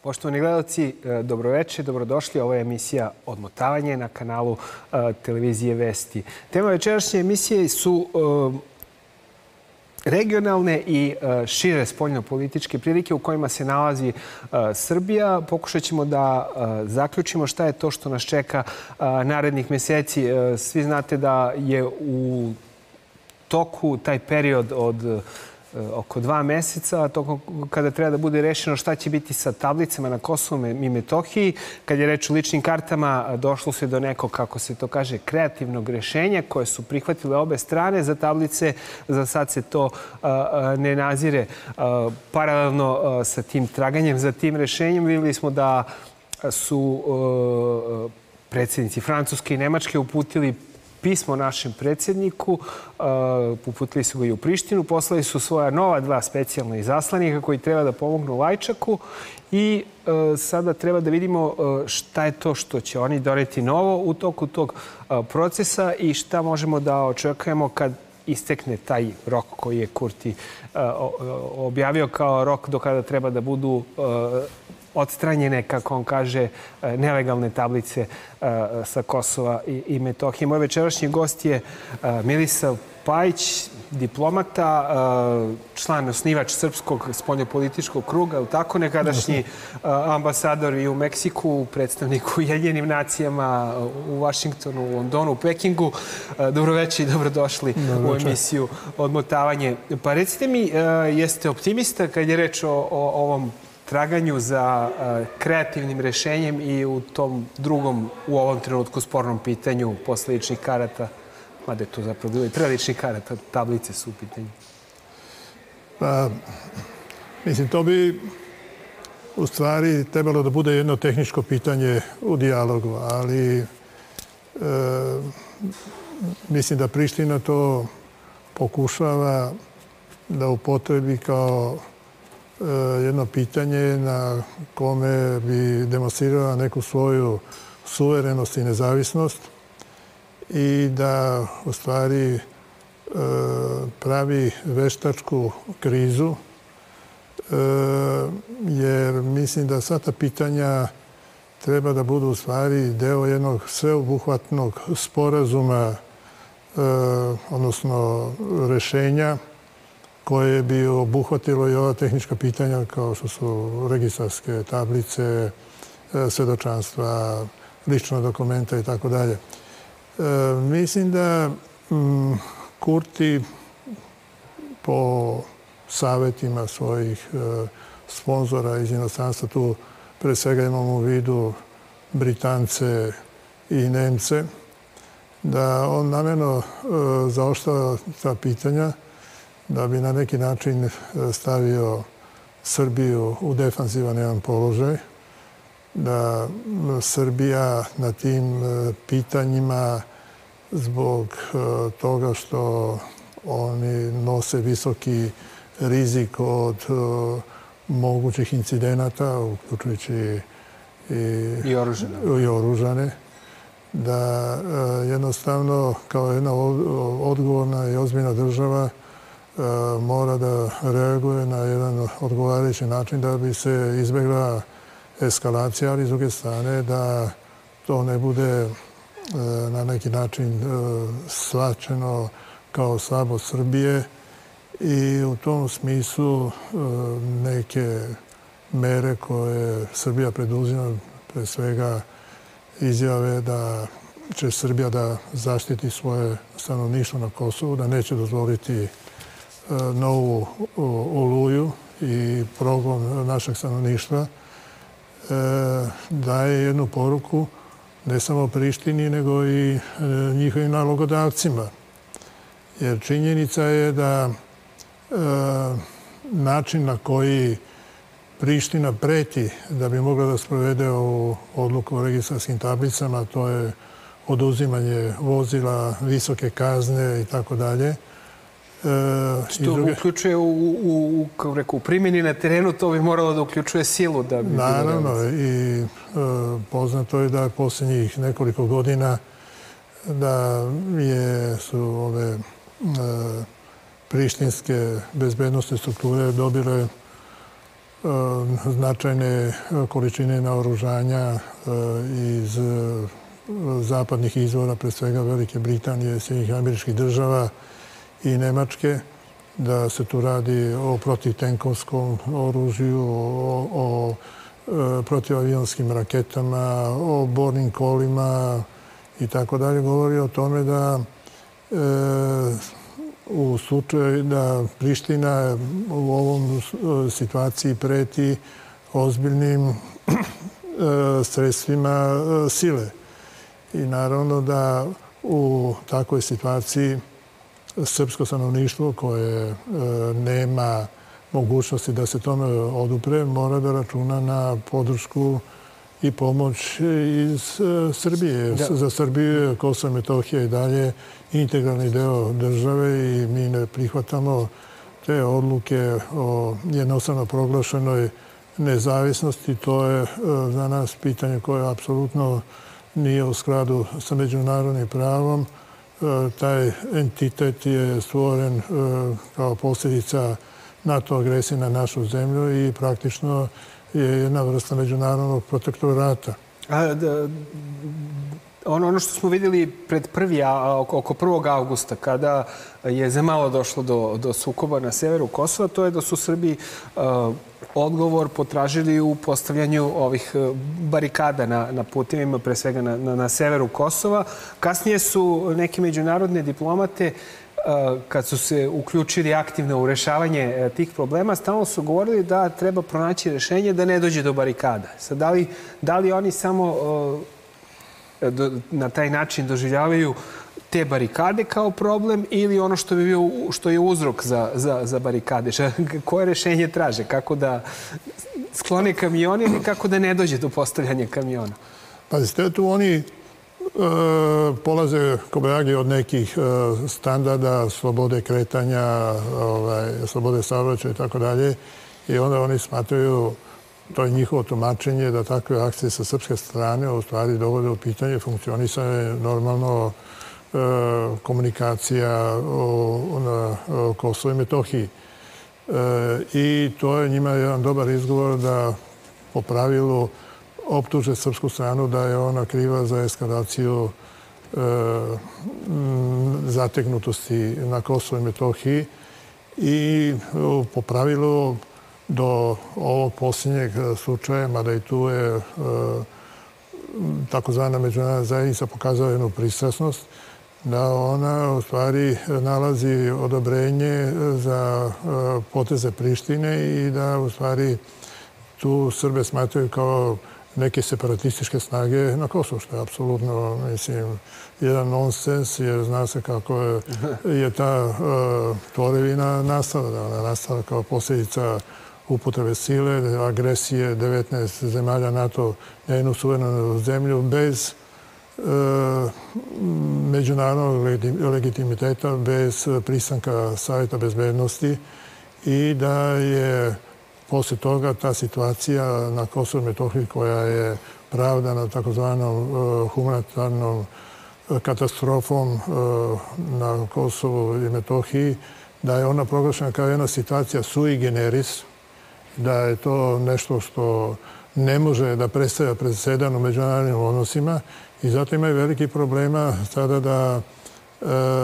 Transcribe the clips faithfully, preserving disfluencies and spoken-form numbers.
Poštovani gledalci, dobroveče, dobrodošli. Ovo je emisija Odmotavanje na kanalu televizije Vesti. Tema večerašnje emisije su regionalne i šire spoljno-političke prilike u kojima se nalazi Srbija. Pokušat ćemo da zaključimo šta je to što nas čeka narednih meseci. Svi znate da je u toku taj period od oko dva meseca, kada treba da bude rešeno šta će biti sa tablicama na Kosovu i Metohiji. Kad je reč o ličnim kartama, došlo se do nekog, kako se to kaže, kreativnog rešenja koje su prihvatile obe strane. Za tablice za sad se to ne nazire. Paralelno sa tim traganjem, za tim rešenjem, vidjeli smo da su predsjednici Francuske i Nemačke uputili pismo našem predsjedniku, uputili su ga i u Prištinu, poslali su svoja nova dva specijalna izaslanika koji treba da pomognu Lajčaku i sada treba da vidimo šta je to što će oni doneti novo u toku tog procesa i šta možemo da očekujemo kad istekne taj rok koji je Kurti objavio kao rok do kada treba da budu odstranjene, kako on kaže, nelegalne tablice sa Kosova i Metohije. Moj večerašnji gost je Milisav Pajić, diplomata, član, osnivač Srpskog spoljnopolitičkog kruga, tako nekadašnji ambasador i u Meksiku, predstavnik u Ujedinjenim nacijama, u Vašingtonu, u Londonu, u Pekingu. Dobroveče i dobrodošli u emisiju Odmotavanje. Pa recite mi, jeste optimista kad je reč o ovom traganju za kreativnim rešenjem i u tom drugom, u ovom trenutku, spornom pitanju posle ličnih karata, mada je to zapravo bilo i pre ličnih karata, tablice su u pitanju? Pa, mislim, to bi u stvari trebalo da bude jedno tehničko pitanje u dijalogu, ali mislim da Priština to pokušava da upotrebi kao jedno pitanje na kome bi demonstrirala neku svoju suverenost i nezavisnost i da u stvari pravi veštačku krizu, jer mislim da sva ta pitanja treba da budu u stvari deo jednog sveobuhvatnog sporazuma, odnosno rešenja koje bi obuhvatilo i ova tehnička pitanja kao što su registarske tablice, svedočanstva, lična dokumenta i tako dalje. Mislim da Kurti po savjetima svojih sponzora iz inostranstva, tu pre svega imamo u vidu Britance i Nemce, da on namjerno zaoštrava ta pitanja da bi na neki način stavio Srbiju u defanzivan jedan položaj, da Srbija na tim pitanjima zbog toga što oni nose visoki rizik od mogućih incidenata, uključujući i oružane, da jednostavno kao jedna odgovorna i ozbiljna država mora da reaguje na jedan odgovarajući način da bi se izbjegla eskalacija, ali s druge strane da to ne bude na neki način shvaćeno kao slabost Srbije i u tom smislu neke mere koje Srbija preduzima, pre svega izjave da će Srbija da zaštiti svoje stanovništvo na Kosovu, da neće dozvoliti novu oluju i progon našeg stanovništva, daje jednu poruku ne samo Prištini, nego i njihovim nalogodavcima. Jer činjenica je da način na koji Priština preti da bi mogla da sprovede ovu odluku o registarskim tablicama, to je oduzimanje vozila, visoke kazne i tako dalje. Što uključuje u primjeni na terenu, to bi moralo da uključuje silu da bi... Naravno, i poznato je da posljednjih nekoliko godina da su ove prištinske bezbednostne strukture dobile značajne količine naoružanja iz zapadnih izvora, pre svega Velike Britanije, Sjedinjenih Američkih Država i Nemačke, da se tu radi o protivtenkovskom oružju, o, o protivavionskim raketama, o bornim kolima i tako dalje. Govori o tome da e, u slučaju da Priština u ovom situaciji preti ozbiljnim sredstvima sile. I naravno da u takvoj situaciji srpsko stanovništvo koje nema mogućnosti da se tome odupre, mora da računa na podršku i pomoć iz Srbije. Da. Za Srbiju je Kosovo i Metohija i dalje integralni deo države i mi ne prihvatamo te odluke o jednostavno proglašenoj nezavisnosti. To je za nas pitanje koje apsolutno nije u skladu sa međunarodnim pravom. Taj entitet je stvoren kao posljedica NATO agresije na našu zemlju i praktično je jedna vrsta međunarodnog protektorata. A, da, ono, ono što smo vidjeli pred prvi, oko prvog avgusta, kada je za malo došlo do, do sukoba na severu Kosova, to je da su Srbi uh, odgovor potražili u postavljanju ovih barikada na, na putevima, pre svega na, na, na severu Kosova. Kasnije su neke međunarodne diplomate kad su se uključili aktivno u rešavanje tih problema, stalno su govorili da treba pronaći rešenje da ne dođe do barikada. Sad, da li, da li oni samo do, na taj način doživljavaju te barikade kao problem ili ono što, bi bio, što je uzrok za, za, za barikade? Koje rešenje traže? Kako da sklone kamione ili kako da ne dođe do postavljanja kamiona? Pazite, tu oni polaze kobajagi od nekih standarda, slobode kretanja, ovaj, slobode saobraćaja i tako dalje. I onda oni smatraju, to je njihovo tumačenje, da takve akcije sa srpske strane u stvari dovode u pitanje funkcionisanje normalno e, komunikacija o, na o Kosovu i Metohiji. E, I to je njima jedan dobar izgovor da po pravilu optuže srpsku stranu da je ona kriva za eskalaciju e, zategnutosti na Kosovu i Metohiji i po pravilu do ovog posljednjeg slučaja, mada i tu je e, takozvana međunarodna zajednica pokazala jednu pristrasnost, da ona u stvari nalazi odobrenje za e, poteze Prištine i da u stvari tu Srbe smatraju kao neke separatističke snage na Kosovu, što je apsolutno, mislim, jedan nonsens, jer zna se kako je, je ta uh, tvorevina nastala. Da ona nastala kao posljedica upotrebe sile, agresije devetnaest zemalja NATO na jednu suverenu zemlju bez uh, međunarodnog legitimiteta, bez pristanka Savjeta bezbednosti i da je poslije toga ta situacija na Kosovu i Metohiji koja je pravdana takozvanom humanitarnom katastrofom na Kosovu i Metohiji, da je ona proglašena kao jedna situacija sui generis, da je to nešto što ne može da predstavlja presedan u međunarodnim odnosima i zato imaju veliki problema sada da e,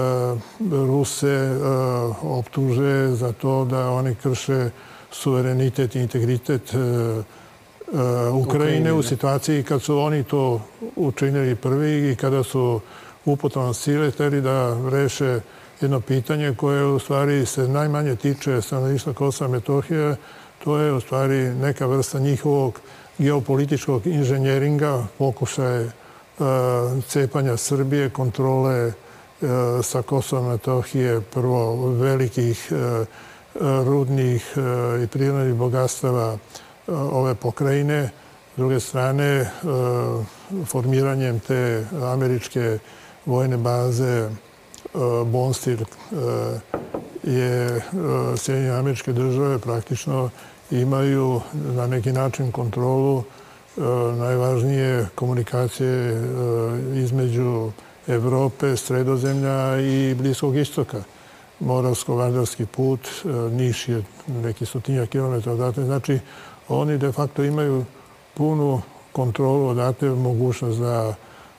Ruse e, optuže za to da oni krše suverenitet i integritet uh, uh, Ukrajine u situaciji kad su oni to učinili prvi i kada su upotrebom sile htjeli da reše jedno pitanje koje u stvari se najmanje tiče stanovništva Kosova i Metohije. To je u stvari neka vrsta njihovog geopolitičkog inženjeringa, pokušaj uh, cepanja Srbije, kontrole uh, sa Kosova i Metohije, prvo velikih uh, rudnih i prirodnih bogatstava ove pokrajine. S druge strane, formiranjem te američke vojne baze Bonstil je Sjedinjene Američke Države praktično imaju na neki način kontrolu najvažnije komunikacije između Evrope, Sredozemlja i Bliskog istoka. Moravsko-Vardarski put, Niš je neki stotinjak kilometara odatle. Znači, oni de facto imaju punu kontrolu odatle, mogućnost da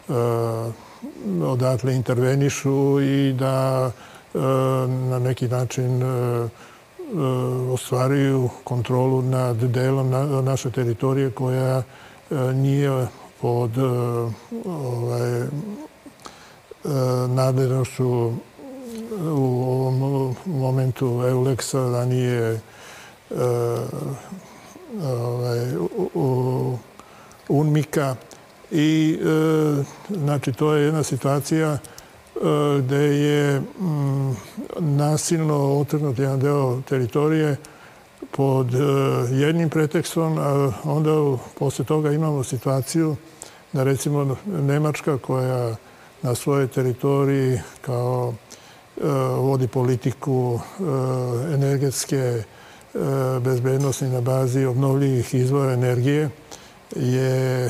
odatle intervenišu i da na neki način ostvaruju kontrolu nad delom naše teritorije koja nije pod ovaj, nadležnošću u ovom momentu Euleksa, da nije ovaj, UNMIK-a. I znači to je jedna situacija gde je nasilno otrgnut jedan deo teritorije pod jednim pretekstom, a onda posle toga imamo situaciju da recimo Nemačka koja na svojoj teritoriji kao vodi politiku energetske bezbednosti na bazi obnovljivih izvora energije, je,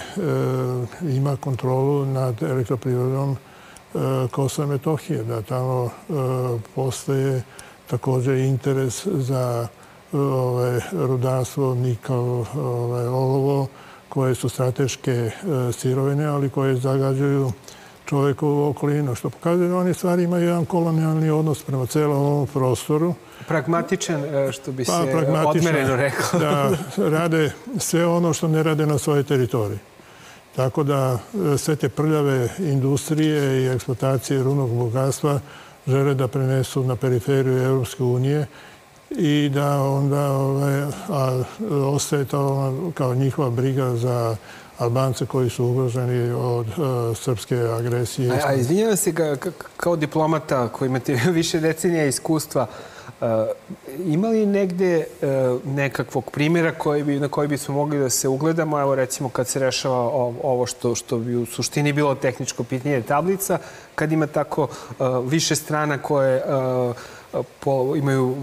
ima kontrolu nad elektroprivredom Kosova i Metohije, da tamo postoje također interes za ovaj, rudarstvo, nikl, ovaj, olovo, koje su strateške sirovine, ali koje zagađuju čovjekovu okolinu, što pokazuje da oni stvari imaju jedan kolonijalni odnos prema celom ovom prostoru. Pragmatičan, što bi se pa, odmereno rekao. Da rade sve ono što ne rade na svojoj teritoriji. Tako da sve te prljave industrije i eksploatacije rudnog bogatstva žele da prenesu na periferiju Evropske unije i da onda ovaj, a, ostaje to kao njihova briga za Albance koji su ugroženi od uh, srpske agresije. A, a izvinjavam se, ka, kao diplomata koji imate više decenija iskustva, uh, ima li negde uh, nekakvog primjera koji bi, na koji bismo mogli da se ugledamo? Evo recimo kad se rešava ovo što, što bi u suštini bilo tehničko pitanje tablica, kad ima tako uh, više strana koje uh, po, imaju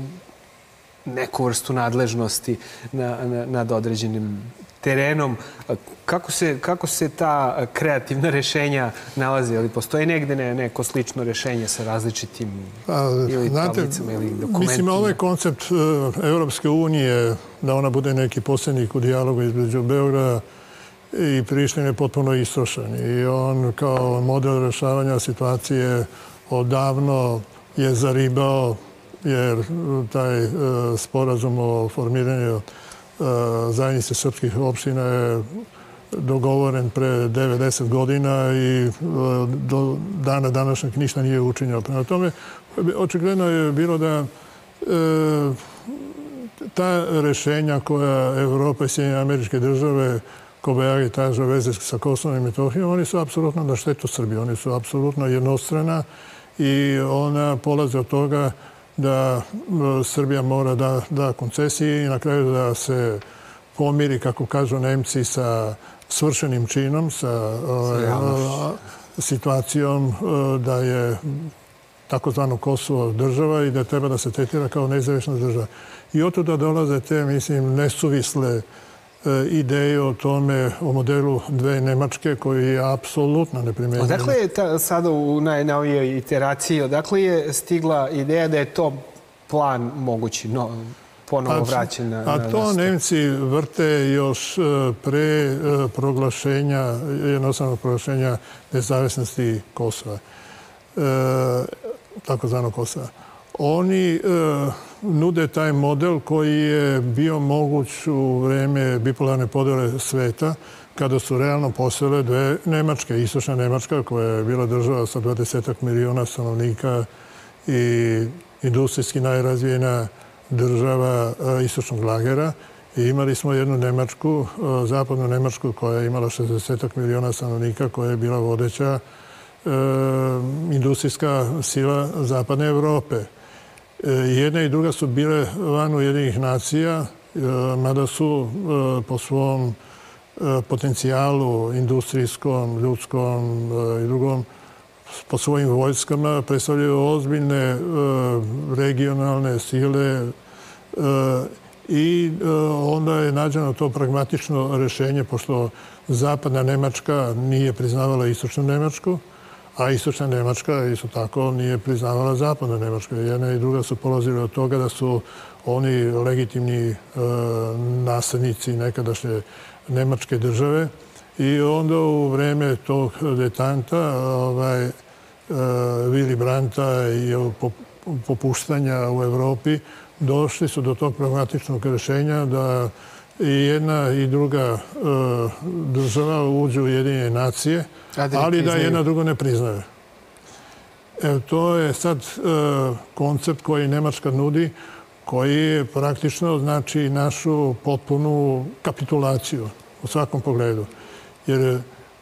neku vrstu nadležnosti na, na, nad određenim terenom. Kako se, kako se ta kreativna rešenja nalaze? Ali postoji negde ne, neko slično rešenje sa različitim ili znate, tablicama ili dokumentima? Mislim, ovaj koncept Evropske unije, da ona bude neki posrednik u dijalogu između Beograda i Prištine je potpuno istrošen. I on kao model rešavanja situacije odavno je zaribao, jer taj sporazum o formiranju zajednice srpskih opština je dogovoren pre devedeset godina i do dana današnjeg ništa nije učinjeno. Prema tome, očigledno je bilo da ta rešenja koja Evropa i Sjedinjene Američke Države Kobajagi traže veze sa Kosovom i Metohijom, oni su apsolutno na štetu Srbije. Oni su apsolutno jednostrana i ona polaze od toga da Srbija mora da da koncesije i na kraju da se pomiri, kako kažu Nemci, sa svršenim činom, sa ovaj, situacijom da je takozvano Kosovo država i da treba da se tretira kao nezavisna država. I od tuda dolaze te, mislim, nesuvisle ideje o tome, o modelu dve Nemačke koji je apsolutno neprimenjen. Odakle je ta, sada u najnovijoj iteraciji, odakle je stigla ideja da je to plan mogući, no, ponovo vraćen na... A to Nemci vrte još pre proglašenja, jednostavnog proglašenja nezavisnosti Kosova, takozvanog Kosova. Oni nude taj model koji je bio moguć u vreme bipolarne podele sveta, kada su realno postojale dve Nemačke. Istočna Nemačka, koja je bila država sa dvadesetak miliona stanovnika i industrijski najrazvijena država istočnog lagera. I imali smo jednu Nemačku, zapadnu Nemačku, koja je imala šezdesetak miliona stanovnika, koja je bila vodeća industrijska sila zapadne Evrope. Jedna i druga su bile van Ujedinjenih nacija, mada su po svom potencijalu industrijskom, ljudskom i drugom, po svojim vojskama predstavljaju ozbiljne regionalne sile i onda je nađeno to pragmatično rešenje, pošto zapadna Nemačka nije priznavala istočnu Nemačku, a istočna Nemačka isto tako nije priznavala zapadna Nemačka. Jedna i druga su polazili od toga da su oni legitimni naslednici nekadašnje Nemačke države i onda u vreme tog detanta Willy Brandta i popuštanja u Evropi došli su do tog pragmatičnog rješenja da i jedna i druga država uđu u Ujedinjene nacije, ali da jedna drugo ne priznaje. To je sad koncept koji Nemačka nudi, koji praktično znači našu potpunu kapitulaciju u svakom pogledu. Jer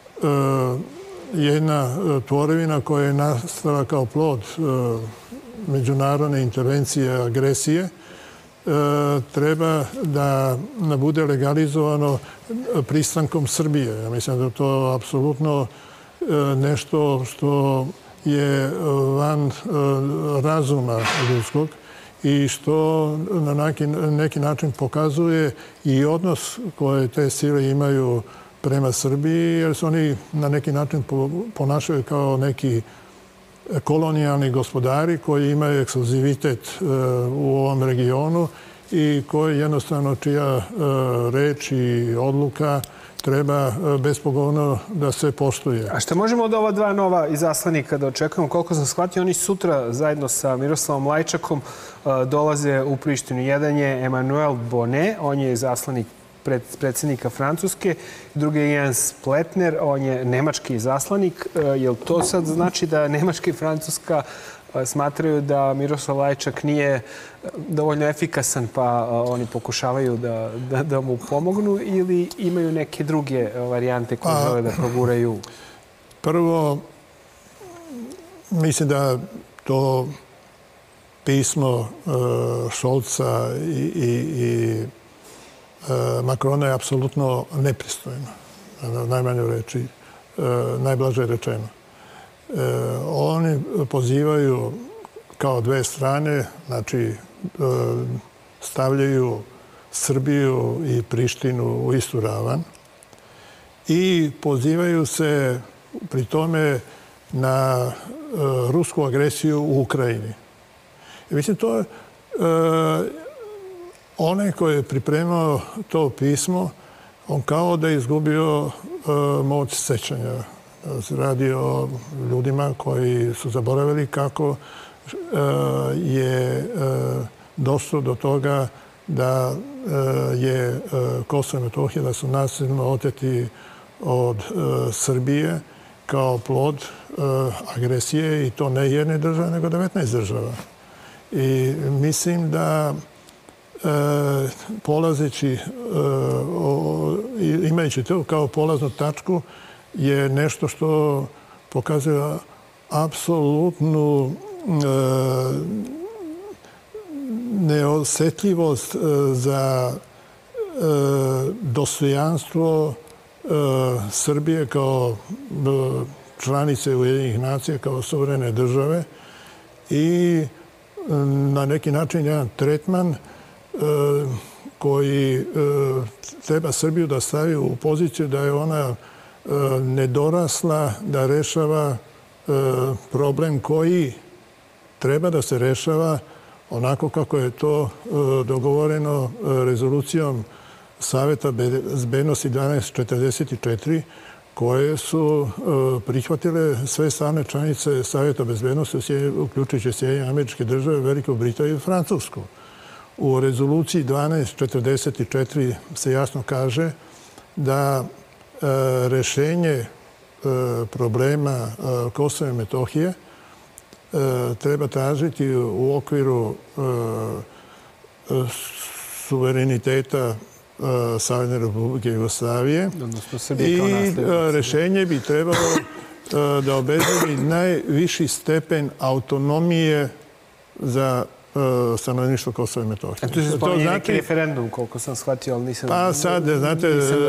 jedna tvorevina koja je nastala kao plod međunarodne intervencije, agresije, treba da bude legalizovano pristankom Srbije. Ja mislim da je to apsolutno nešto što je van razuma ljudskog i što na neki način pokazuje i odnos koje te sile imaju prema Srbiji, jer se oni na neki način ponašaju kao neki kolonijalni gospodari koji imaju ekskluzivitet u ovom regionu i koji jednostavno čija reč i odluka treba bespogovorno da se poštuje. A šta možemo od ova dva nova izaslanika da očekujemo? Koliko sam shvatio, oni sutra zajedno sa Miroslavom Lajčakom dolaze u Prištinu. Jedan je Emmanuel Bonnet, on je izaslanik predsjednika Francuske, drugi je Jens Pletner, on je nemački izaslanik. Jel to sad znači da Nemačka i Francuska smatraju da Miroslav Lajčak nije dovoljno efikasan pa oni pokušavaju da mu pomognu ili imaju neke druge varijante koje žele da proguraju? Prvo, mislim da to pismo Šolca i Makrona je apsolutno nepristojno. Na najmanju reči, najblaže rečeno. Oni pozivaju kao dve strane, znači stavljaju Srbiju i Prištinu u istu ravan i pozivaju se pri tome na rusku agresiju u Ukrajini. I mislim, to je onaj koji je pripremao to pismo, on kao da je izgubio moć sećanja. Se radi o ljudima koji su zaboravili kako je došlo do toga da je Kosovo i Metohija, da su nasilno oteti od Srbije kao plod agresije i to ne jedne države, nego devetnaest država. I mislim da polazeći, imajući to kao polaznu tačku, je nešto što pokazuje apsolutnu neosjetljivost za dostojanstvo Srbije kao članice Ujedinjenih nacija, kao suverene države i na neki način jedan tretman koji treba Srbiju da stavi u poziciju da je ona nedorasla da rešava problem koji treba da se rešava onako kako je to dogovoreno rezolucijom Saveta bezbednosti dvanaest četrdeset četiri koje su prihvatile sve strane članice Saveta bezbednosti, uključujući Sjedinjene Američke Države, Veliku Britaniju i Francusku. U rezoluciji dvanaest četrdeset četiri se jasno kaže da rešenje problema Kosova i Metohije treba tražiti u okviru suvereniteta Savezne Republike Jugoslavije i rešenje bi trebalo da obezbedi najviši stepen autonomije za stanovništvo Kosova i Metohije. A tu se spominje neki referendum, koliko sam shvatio, ali nisam... Pa sad, znate,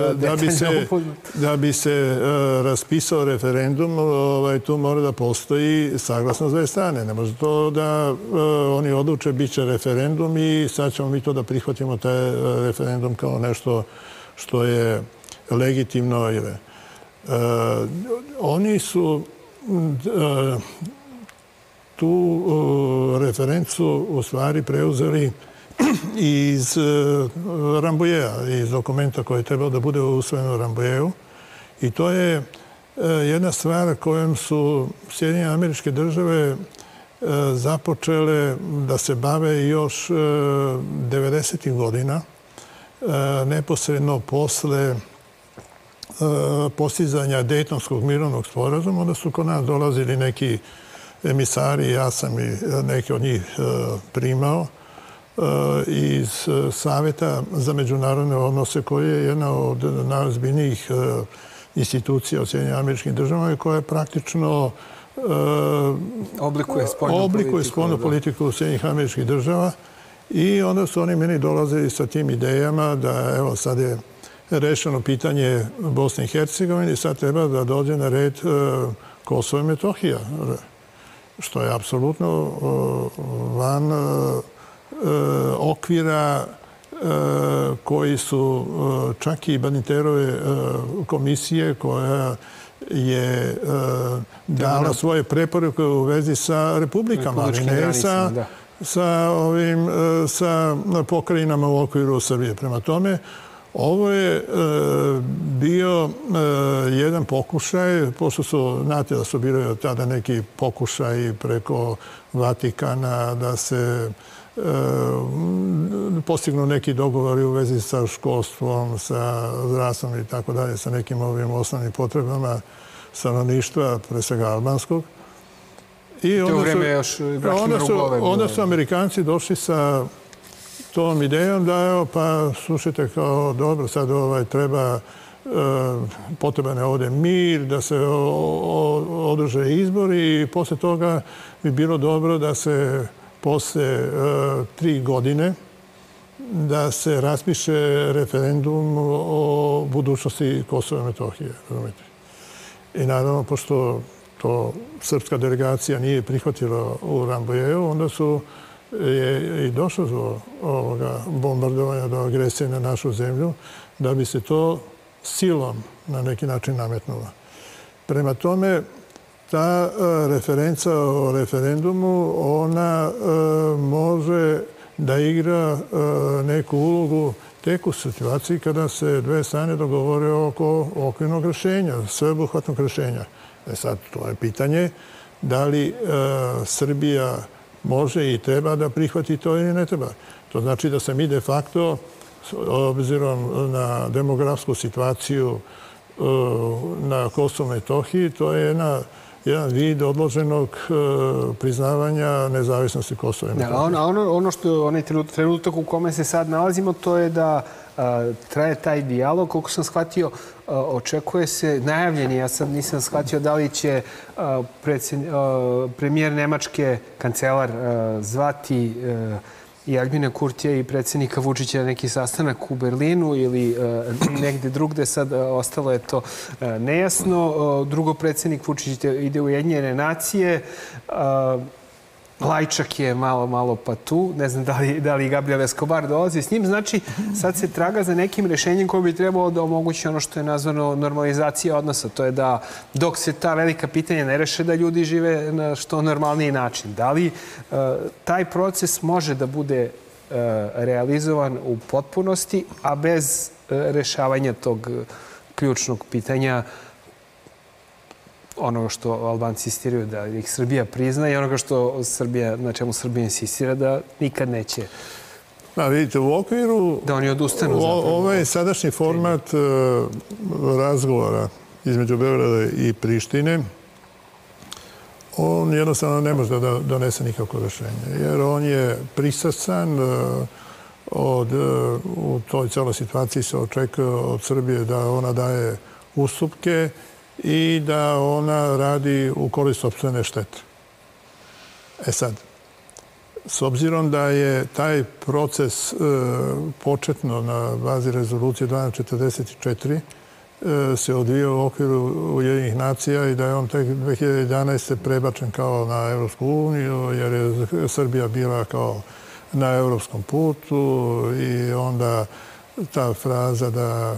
da bi se raspisao referendum, tu mora da postoji saglasnost dve strane. Ne može to da oni odluče bit će referendum i sad ćemo mi to da prihvatimo taj referendum kao nešto što je legitimno. Oni su tu referencu u stvari preuzeli iz Rambouilleta, iz dokumenta koji je trebao da bude usvojen u Rambouilletu. I to je jedna stvar kojom su Sjedinjene Američke Države započele da se bave još devedesetih godina, neposredno posle postizanja Dejtonskog mirovnog sporazuma. Onda su kod nas dolazili neki emisari, ja sam i neki od njih primao, iz Saveta za međunarodne odnose, koji je jedna od najozbiljnijih institucija u Sjedinjenim Američkim Državama i koja je praktično oblikuje spoljnu politiku u Sjedinjenih Američkih Država. I onda su oni meni dolazili sa tim idejama da evo sad je rešeno pitanje Bosne i Hercegovine i sad treba da dođe na red Kosovo i Metohija, što je apsolutno van okvira koji su čak i Badinterove komisije koja je dala svoje preporuke u vezi sa republikama, ali ne sa, sa, ovim, sa pokrajinama u okviru Srbije. Prema tome, ovo je bio jedan pokušaj, pošto su, znate da su bili tada neki pokušaj preko Vatikana da se postignu neki dogovori u vezi sa školstvom, sa zdravstvom i tako dalje, sa nekim ovim osnovnim potrebama stanovništva, pre svega albanskog. I onda su, onda su Amerikanci došli sa tom idejom da, evo, pa slušajte, kao dobro, sad ovaj treba, potreban je ovdje mir, da se održe izbori i posle toga bi bilo dobro da se posle tri godine da se raspiše referendum o budućnosti Kosova i Metohije. I naravno, pošto to srpska delegacija nije prihvatila u Rambouilletu, onda su je i došlo do ovoga bombardovanja, do agresije na našu zemlju, da bi se to silom na neki način nametnulo. Prema tome, ta referenca o referendumu, ona može da igra neku ulogu tek u situaciji kada se dve strane dogovore oko okvirnog rešenja, sveobuhvatnog rešenja. E sad, to je pitanje da li Srbija može i treba da prihvati to ili ne treba. To znači da se mi de facto, obzirom na demografsku situaciju na Kosovu i Metohiji, to je jedna jedan vid odloženog priznavanja nezavisnosti Kosova i Metohije. Ono što onaj trenutak u kome se sad nalazimo, to je da traje taj dijalog. Koliko sam shvatio, očekuje se, najavljeni, ja sad nisam shvatio da li će premijer Nemačke, kancelar, zvati i Aljbina Kurtija i predsjednika Vučića na neki sastanak u Berlinu ili negde drugde. Sad ostalo je to nejasno. Drugo, predsjednik Vučić ide u Ujedinjene nacije. Lajčak je malo, malo pa tu. Ne znam da li, da li Gabriel Escobar dolazi s njim. Znači, sad se traga za nekim rešenjem koje bi trebalo da omogući ono što je nazvano normalizacija odnosa. To je da dok se ta velika pitanja ne reše, da ljudi žive na što normalniji način. Da li uh, taj proces može da bude uh, realizovan u potpunosti, a bez uh, rešavanja tog ključnog pitanja, onoga što Albanci insistiraju da ih Srbija prizna i onoga što Srbija, na čemu Srbija insistira da nikad neće. Da, vidite, u okviru... Da oni odustanu zapravo. Ovaj sadašnji format razgovora između Beograda i Prištine, on jednostavno ne može da donese nikakvo rešenje. Jer on je prisasan od, u toj celoj situaciji se očekuje od Srbije da ona daje ustupke i da ona radi u korist sopstvene štete. E sad, s obzirom da je taj proces e, početno na bazi rezolucije dvanaest četrdeset četiri e, se odvijao u okviru Ujedinjenih nacija i da je on tek dve hiljade jedanaeste. prebačen kao na Evropsku uniju, jer je Srbija bila kao na evropskom putu i onda ta fraza da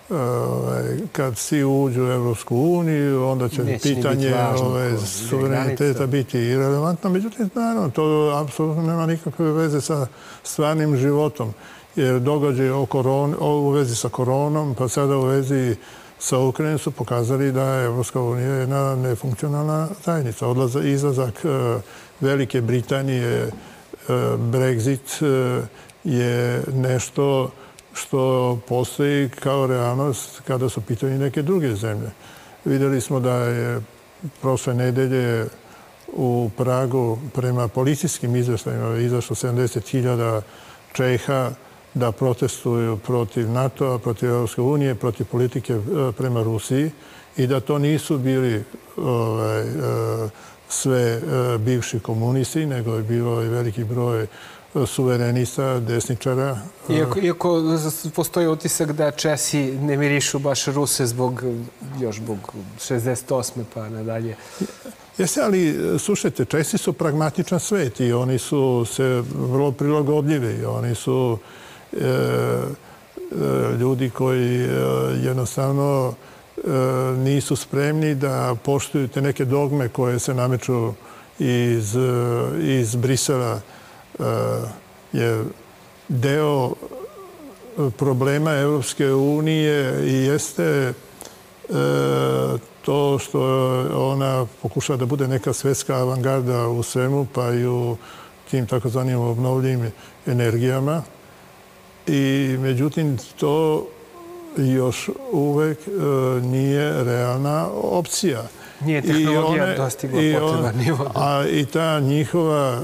kad svi uđu u Evropsku uniju, onda će pitanje suvereniteta biti irelevantno. Međutim, naravno, to apsolutno nema nikakve veze sa stvarnim životom. Jer događaje u vezi sa koronom, pa sada u vezi sa Ukrajinom su pokazali da je Evropska unija jedna nefunkcionalna zajednica. Izlazak Velike Britanije, Brexit je nešto što postoji kao realnost kada su pitanje neke druge zemlje. Vidjeli smo da je prošle nedelje u Pragu prema policijskim izveštajima izašlo sedamdeset hiljada Čeha da protestuju protiv NATO-a, protiv Evropske unije, protiv politike prema Rusiji i da to nisu bili ovaj, sve bivši komunisti, nego je bilo i veliki broj suverenista, desničara. Iako, iako postoji utisak da Česi ne mirišu baš Ruse zbog, još zbog šezdeset osme pa nadalje. Jeste, ali slušajte, Česi su pragmatičan svet i oni su se vrlo prilagodljivi. Oni su e, e, ljudi koji e, jednostavno e, nisu spremni da poštuju te neke dogme koje se nameću iz, iz Brisela. Je deo problema Evropske unije i jeste to što ona pokušava da bude neka svetska avangarda u svemu, pa i u tim takozvanim obnovljivim energijama. I međutim, to još uvek nije realna opcija. Nije tehnologija dostigla potreban nivo. A i ta njihova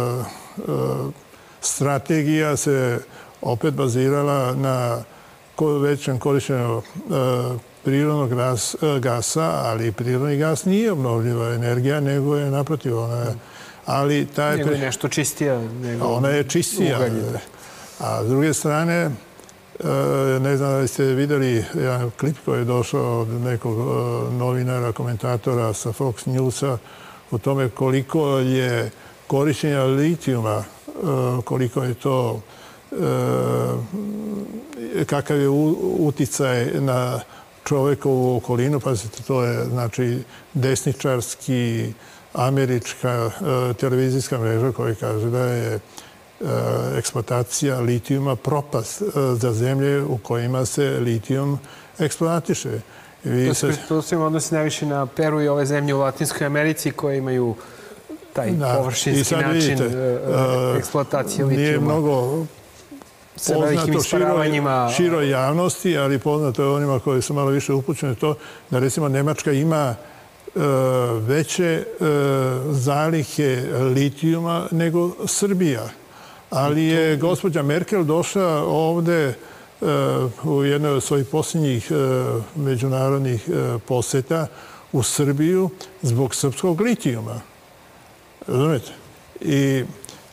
strategija se opet bazirala na većem korištenju prirodnog gasa, ali prirodni gas nije obnovljiva energija, nego je naprotiv. Ona je, ali taj, nego je nešto čistija. Nego ona je čistija. A s druge strane, ne znam da ste vidjeli jedan klip koji je došao od nekog novinara, komentatora sa Fox Newsa o tome koliko je korištenja litijuma, koliko je to, kakav je uticaj na čovekovu okolinu. Pazite, to je znači desničarski, američka televizijska mreža koja kaže da je eksploatacija litijuma propast za zemlje u kojima se litijum eksploatiše. To se pretpostavljamo odnosi najviše na Peru i ove zemlje u Latinskoj Americi koje imaju taj površinski način eksploatacije litijuma. Nije mnogo poznato široj javnosti, ali poznato je onima koji su malo više upućeni to da recimo Nemačka ima veće zalihe litijuma nego Srbija. Ali je gospođa Merkel došla ovde u jednoj od svojih posljednjih međunarodnih poseta u Srbiju zbog srpskog litijuma. Razumijete? I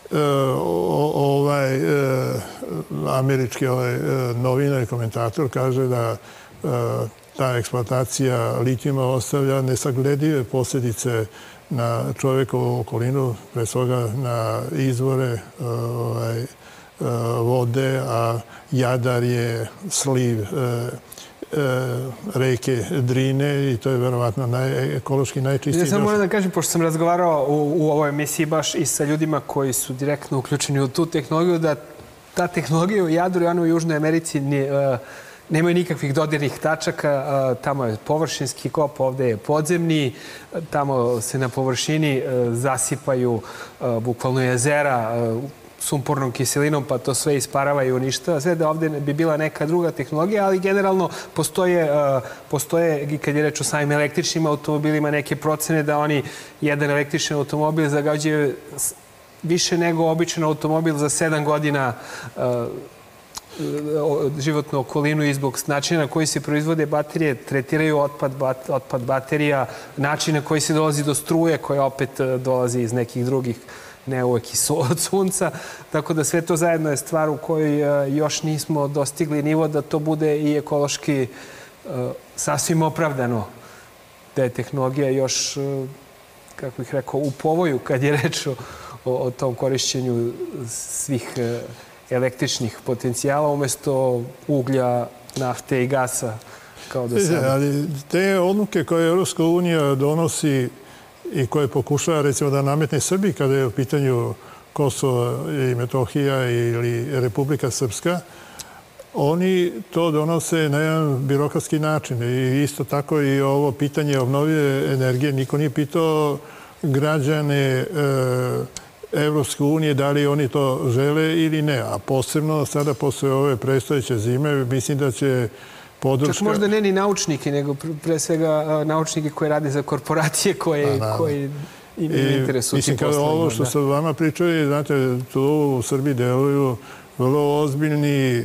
ovaj američki novinar i komentator kaže da ta eksploatacija litijuma ostavlja nesagledive posljedice na čovjekovu okolinu, pre svega na izvore vode, a Jadar je sliv reke Drine i to je verovatno ekološki najčistiji. Ja sam moram da kažem, pošto sam razgovarao u ovoj emisiji baš i sa ljudima koji su direktno uključeni u tu tehnologiju, da ta tehnologija u Jadru i ono u Južnoj Americi nemaju nikakvih dodirnih tačaka. Tamo je površinski kop, ovdje je podzemni. Tamo se na površini zasipaju bukvalno jezera sumpornom kiselinom, pa to sve isparava i uništava. Sve da ovdje bi bila neka druga tehnologija, ali generalno postoje, postoje kad je reč o samim električnim automobilima, neke procene da oni jedan električni automobil zagađuje više nego običan automobil za sedam godina životnu okolinu i zbog načina na koji se proizvode baterije, tretiraju otpad, otpad baterija, način na koji se dolazi do struje koja opet dolazi iz nekih drugih, ne uvek od sunca. Tako da sve to zajedno je stvar u kojoj još nismo dostigli nivo da to bude i ekološki sasvim opravdano. Da je tehnologija još, kako bih rekao, u povoju kad je reč o, o tom korišćenju svih električnih potencijala umjesto uglja nafte i gasa kao do sada. Ali te odluke koje Evropska unija donosi i koje pokušava recimo da nametne Srbiji kada je u pitanju Kosovo i Metohija ili Republika Srpska, oni to donose na jedan birokratski način. I isto tako i ovo pitanje obnovljive energije. Niko nije pitao građane Evropske unije da li oni to žele ili ne. A posebno sada posle ove predstojeće zime mislim da će podrška... Čak možda ne ni naučnike, nego pre svega naučnike koje rade za korporacije koje, koje imaju interes u tim poslovima. Mislim, ovo što sam vama pričali, znate, tu u Srbiji deluju vrlo ozbiljni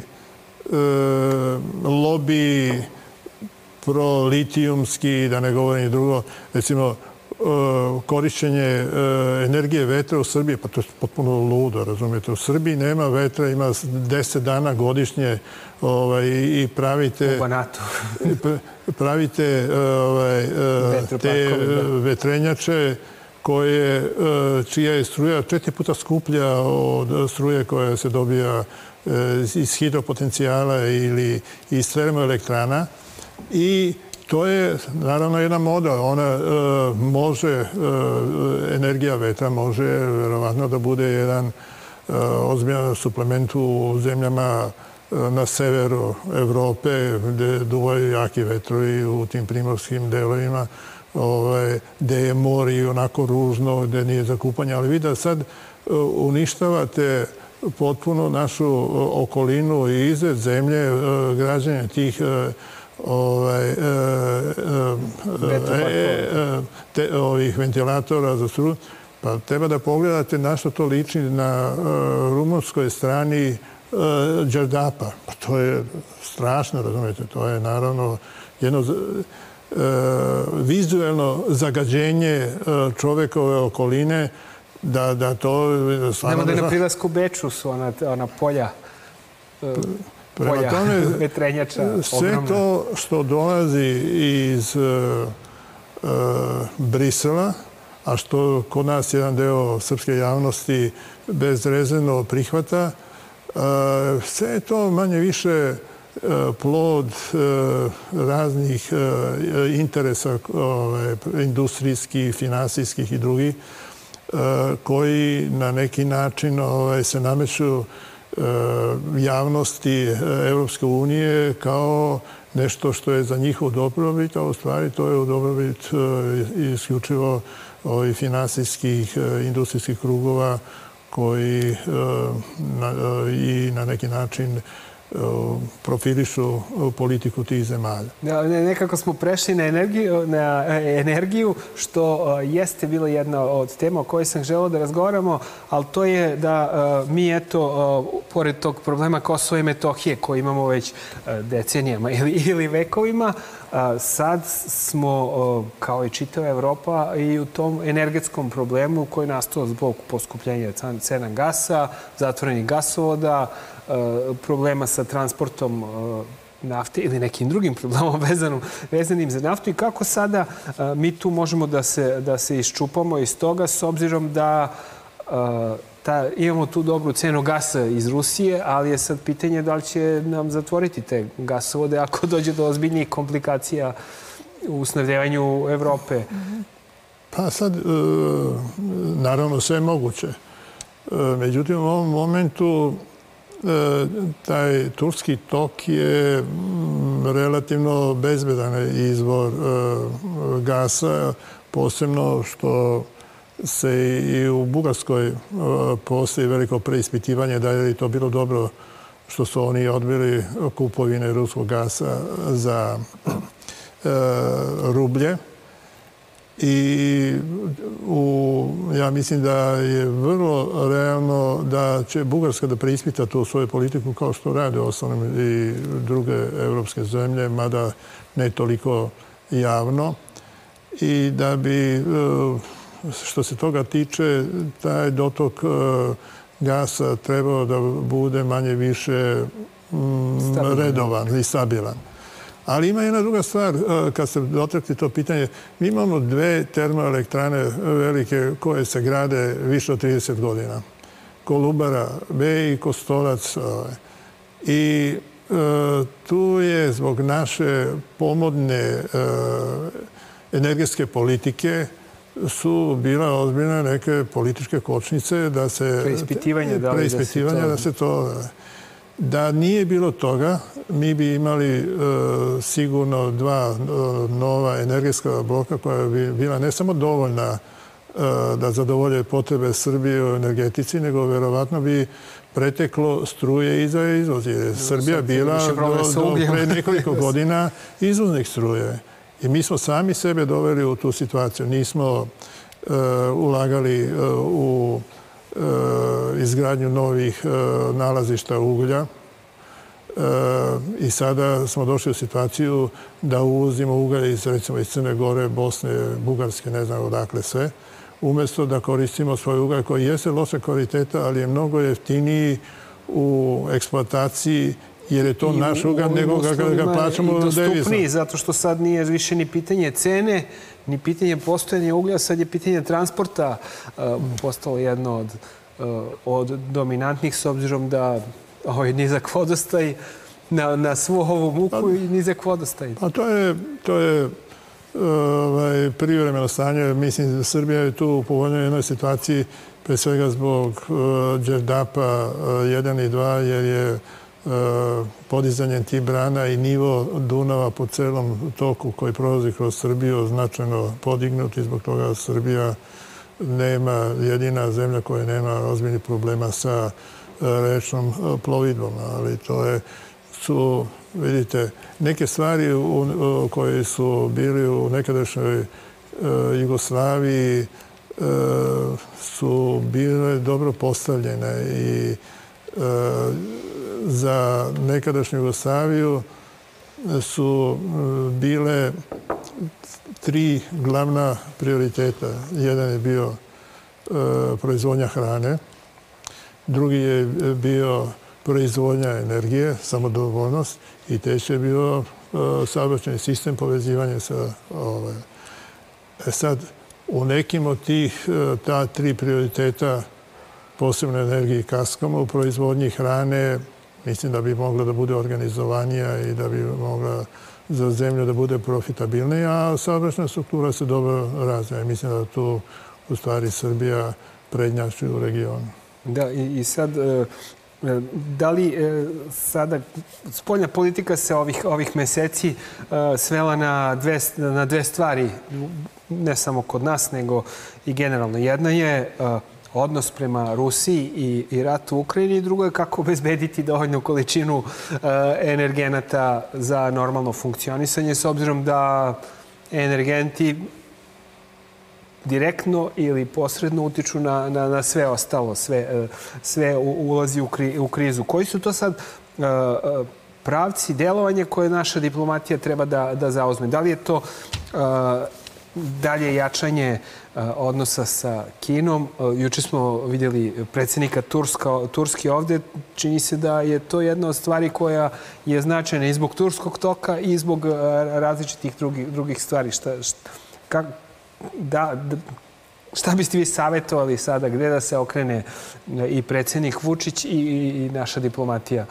lobby pro-litijumski, da ne govorim drugo, recimo korišćenje energije vetra u Srbiji, pa to je potpuno ludo, razumijete. U Srbiji nema vetra, ima deset dana godišnje i pravite... U Banatu. Pravite te vetrenjače koje, čija je struja četiri puta skuplja od struje koja se dobija iz hidropotencijala ili iz termoelektrana. I to je naravno jedna moda. Ona može, energija vetra može verovatno da bude jedan ozbiljan suplement u zemljama na severu Evrope gde duvaju jaki vetrovi u tim primorskim delovima, gde je more i onako ružno, gde nije za kupanje. Ali vi da sad uništavate potpuno našu okolinu i izgled zemlje, građenje tih ovih ventilatora za struju, pa treba da pogledate na što to liči na rumunskoj strani Đerdapa. Pa to je strašno, razumijete, to je naravno jedno vizuelno zagađenje čovekove okoline, da to... Znamo da je na prilasku Beču su ona polja, polja vetrenjača ogromna. Sve to što dolazi iz Brisela, a što kod nas jedan deo srpske javnosti bezrezervno prihvata, sve je to manje više plod raznih interesa industrijskih, finansijskih i drugih, koji na neki način se nameću javnosti Evropske unije kao nešto što je za njihov dobrobit, a u stvari to je u dobrobit isključivo finansijskih, industrijskih krugova koji i na neki način profilišu politiku tih zemalja. Nekako smo prešli na energiju, što jeste bila jedna od tema o kojoj sam želeo da razgovaramo, ali to je da mi, eto, pored tog problema Kosova i Metohije, koji imamo već decenijama ili vekovima, sad smo, kao i čitava Evropa, i u tom energetskom problemu koji je nastao zbog poskupljenja cena gasa, zatvorenih gasovoda, problema sa transportom nafte ili nekim drugim problemom vezanim za naftu i kako sada mi tu možemo da se iščupamo iz toga s obzirom da imamo tu dobru cenu gasa iz Rusije, ali je sad pitanje da li će nam zatvoriti te gasovode ako dođe do ozbiljnijih komplikacija u snabdevanju Evrope. Pa sad, naravno, sve je moguće. Međutim, u ovom momentu taj turski tok je relativno bezbedan izvor gasa, posebno što se i u Bugarskoj postoji veliko preispitivanje da je to bilo dobro što su oni odbili kupovine ruskog gasa za rublje. I ja mislim da je vrlo realno da će Bugarska da preispita tu svoju politiku kao što rade osnovno i druge evropske zemlje, mada ne toliko javno. I da bi, što se toga tiče, taj dotok gasa trebao da bude manje više redovan i stabilan. Ali ima jedna druga stvar, kad ste dotakli to pitanje, mi imamo dve termoelektrane velike koje se grade više od trideset godina. Kolubara B i Kostolac. I tu je zbog naše pomodne energetske politike su bila ozbiljne neke političke kočnice da se... Preispitivanje da li da se to... Da nije bilo toga, mi bi imali sigurno dva nova energetska bloka koja bi bila ne samo dovoljna da zadovolje potrebe Srbije u energetici, nego verovatno bi preteklo struje i za izvoz. Srbija bila do pre nekoliko godina izvoznik struje. I mi smo sami sebe doveli u tu situaciju. Nismo ulagali u izgradnju novih nalazišta uglja. I sada smo došli u situaciju da uvozimo ugalj iz, recimo, iz Crne Gore, Bosne, Bugarske, ne znam odakle sve, umjesto da koristimo svoj ugalj koji jeste loše kvaliteta, ali je mnogo jeftiniji u eksploataciji jer je to naš ugalj nego ga plaćamo devizom. I dostupniji, zato što sad nije više ni pitanje cene, ni pitanje postojanja uglja, sad je pitanje transporta postalo jedno od, od dominantnih s obzirom da ovaj nizak vodostaj na, na svu ovu muku i nizak vodostaj. A to je, to je ovaj, privremeno stanje. Mislim da Srbija je tu u povoljnoj jednoj situaciji pre svega zbog Đerdapa jedan i dva jer je podizanjem tih brana i nivo Dunava po celom toku koji prolazi kroz Srbiju značajno podignut i zbog toga Srbija nema, jedina zemlja koja nema ozbiljnih problema sa rečnom plovidbom. Ali to je, su, vidite, neke stvari u, koje su bili u nekadašnjoj Jugoslaviji su bile dobro postavljene i za nekadašnju Jugoslaviju su bile tri glavna prioriteta. Jedan je bio proizvodnja hrane, drugi je bio proizvodnja energije, samodovoljnost i treći je bio saobraćajni sistem, povezivanje sa... Ovaj. E sad, u nekim od tih, ta tri prioriteta, posebno energiji kaskamo, u proizvodnji hrane, mislim da bi mogla da bude organizovanija i da bi mogla za zemlju da bude profitabilnija, a saobraćajna struktura se dobro razvija. Mislim da tu u stvari Srbija prednjači u regionu. Da, i, i sad, da li sada spoljna politika se ovih, ovih meseci svela na dve, na dve stvari, ne samo kod nas, nego i generalno. Jedna je odnos prema Rusiji i, i ratu u Ukrajini, i drugo je kako obezbediti dovoljnu količinu uh, energenata za normalno funkcionisanje, s obzirom da energenti direktno ili posredno utiču na, na, na sve ostalo, sve, sve ulazi u, kri, u krizu. Koji su to sad uh, pravci delovanja koje naša diplomatija treba da, da zauzme? Da li je to uh, dalje jačanje odnosa sa Kinom? Juče smo vidjeli predsjednika Turska, Turski ovdje. Čini se da je to jedna od stvari koja je značajna i zbog turskog toka i zbog različitih drugih, drugih stvari. Šta, šta, kak, da, da, šta biste vi savjetovali sada? Gde da se okrene i predsjednik Vučić i, i, i naša diplomatija?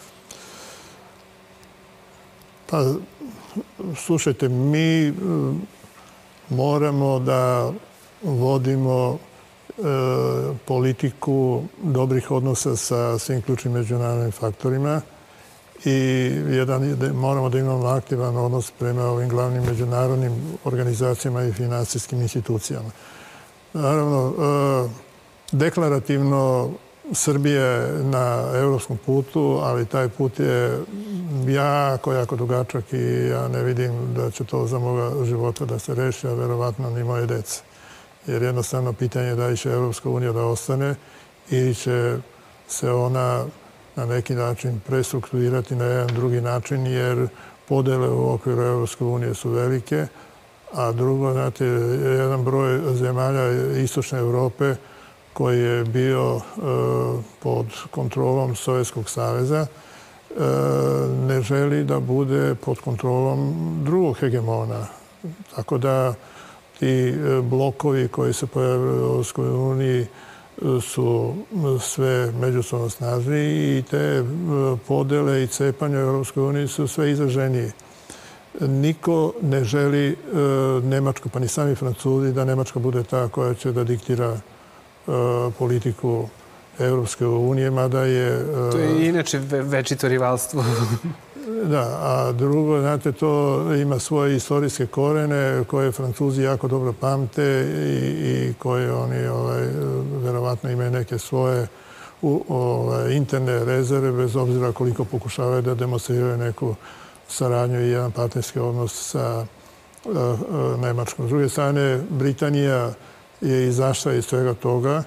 Pa, slušajte, mi moramo da vodimo e, politiku dobrih odnosa sa svim ključnim međunarodnim faktorima i jedan, moramo da imamo aktivan odnos prema ovim glavnim međunarodnim organizacijama i finansijskim institucijama. Naravno, e, deklarativno Srbija je na evropskom putu, ali taj put je jako, jako dugačak i ja ne vidim da će to za moga života da se reši, a verovatno ni moje dece. Jer jednostavno pitanje je da li će Evropska unija da ostane ili će se ona na neki način prestrukturirati na jedan drugi način, jer podele u okviru Evropske unije su velike, a drugo, znate, jedan broj zemalja Istočne Evrope koji je bio e, pod kontrolom Sovjetskog saveza, e, ne želi da bude pod kontrolom drugog hegemona. Tako da ti blokovi koji se pojavljaju u Evropskoj uniji su sve međusobno snažniji i te podele i cepanja u Europskoj uniji su sve izraženiji. Niko ne želi Nemačku, pa ni sami Francuzi, da Nemačka bude ta koja će da diktira politiku Evropske unije, mada je... To je inače večito rivalstvo. Da, a drugo, znate, to ima svoje istorijske korene koje Francuzi jako dobro pamte i koje oni verovatno imaju neke svoje interne rezerve, bez obzira koliko pokušavaju da demonstriraju neku saradnju i jedan partnerski odnos sa Nemačkom. S druge strane, Britanija je izašla iz svega toga,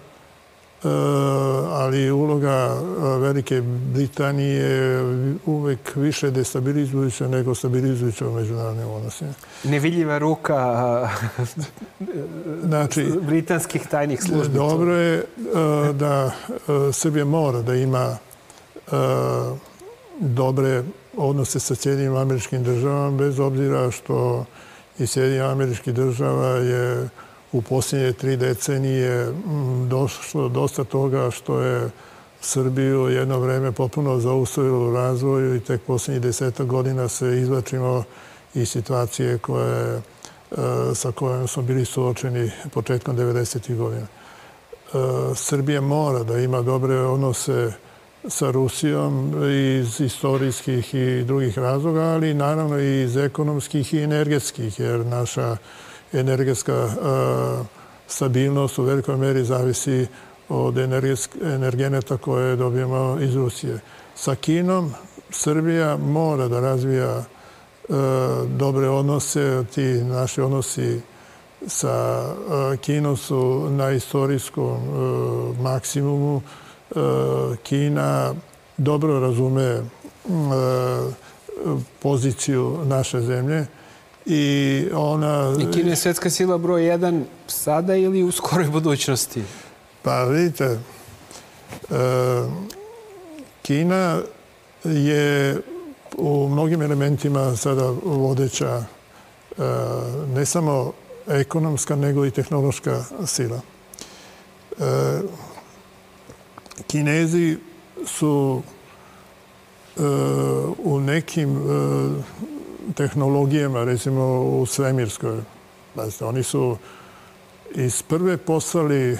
ali uloga Velike Britanije je uvek više destabilizujuća nego stabilizujuća u međunarodnim odnosima. Nevidljiva ruka britanskih tajnih službi. Dobro je da Srbija mora da ima dobre odnose sa Sjedinjenim Američkim Državama, bez obzira što i Sjedinjenih Američkih Država je u posljednje tri decenije došlo dosta toga što je Srbiju jedno vreme potpuno zaustavilo u razvoju i tek posljednjih deseta godina se izvlačimo iz situacije koje, sa kojom smo bili suočeni početkom devedesetih godina. Srbija mora da ima dobre odnose sa Rusijom iz istorijskih i drugih razloga, ali naravno i iz ekonomskih i energetskih, jer naša energetska stabilnost u velikoj meri zavisi od energeneta koje dobijemo iz Rusije. Sa Kinom Srbija mora da razvija dobre odnose. Ti naši odnosi sa Kinom su na istorijskom maksimumu. Kina dobro razume poziciju naše zemlje. I ona... I Kina je svjetska sila broj jedan sada ili u skoroj budućnosti? Pa vidite, Kina je u mnogim elementima sada vodeća ne samo ekonomska, nego i tehnološka sila. Kinezi su u nekim tehnologijama, recimo u svemirskoj. Oni su iz prve poslali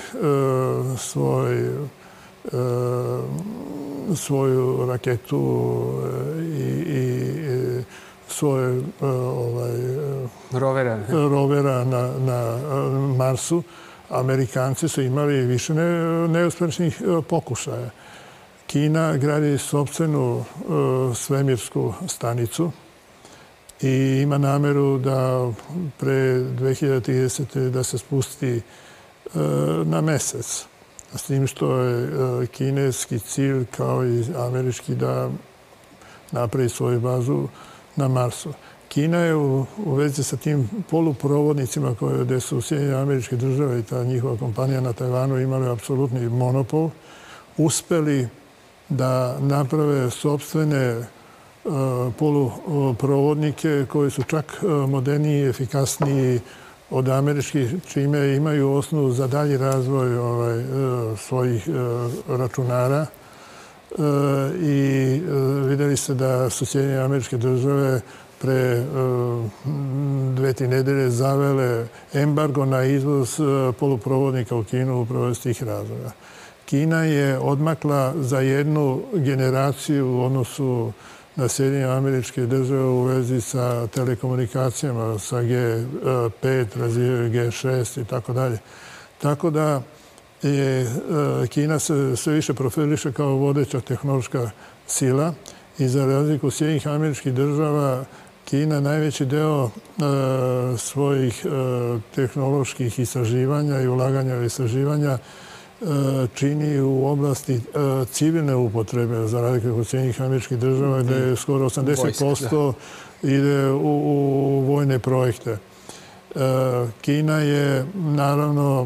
svoju raketu i svoje rovera na Marsu. Amerikanci su imali više neuspešnih pokušaja. Kina gradi sopstvenu svemirsku stanicu i ima nameru da pre dve hiljade tridesete. da se spusti na mesec. S tim što je kineski cilj kao i američki da napravi svoju bazu na Marsu. Kina je u vezi sa tim poluprovodnicima gde su Sjedinjene Američke Države i ta njihova kompanija na Tajvanu imali apsolutni monopol, uspeli da naprave sopstvene poluprovodnike koji su čak moderniji i efikasniji od američkih, čime imaju osnovu za dalji razvoj svojih računara. I videli ste da su Sjedinjene Američke Države pre dve, tri nedelje zavele embargo na izvoz poluprovodnika u Kinu upravo iz tih razloga. Kina je odmakla za jednu generaciju u odnosu na Sjedinjene Američke Države u vezi sa telekomunikacijama, sa G pet, razvijaju G šest i tako dalje. Tako da je Kina se sve više profiliše kao vodeća tehnološka sila i za razliku Sjedinjenih Američkih Država Kina najveći deo svojih tehnoloških istraživanja i ulaganja u istraživanja čini u oblasti civilne upotrebe, za razliku od Sjedinjenih Američkih Država, gde je skoro osamdeset posto ide u vojne projekte. Kina je naravno